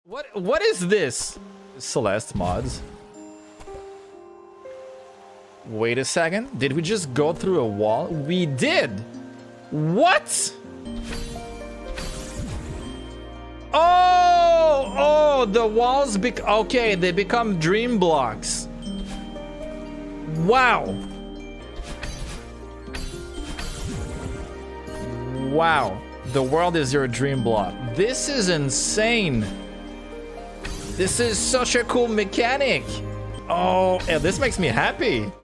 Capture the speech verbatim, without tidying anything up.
What what is this? Celeste mods. Wait a second. Did we just go through a wall? We did. What? Oh, oh, the walls bec okay, they become dream blocks. Wow. Wow. The world is your dream block. This is insane. This is such a cool mechanic. Oh, yeah, this makes me happy.